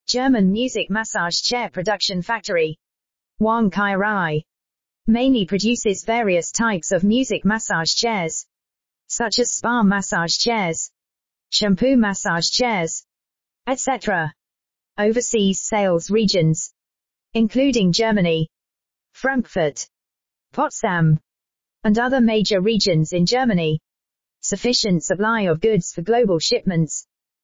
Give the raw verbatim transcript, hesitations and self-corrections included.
German music massage chair production factory. Wang Qirui mainly produces various types of music massage chairs, such as spa massage chairs, shampoo massage chairs, et cetera. Overseas sales regions, including Germany, Frankfurt, Potsdam, and other major regions in Germany. Sufficient supply of goods for global shipments.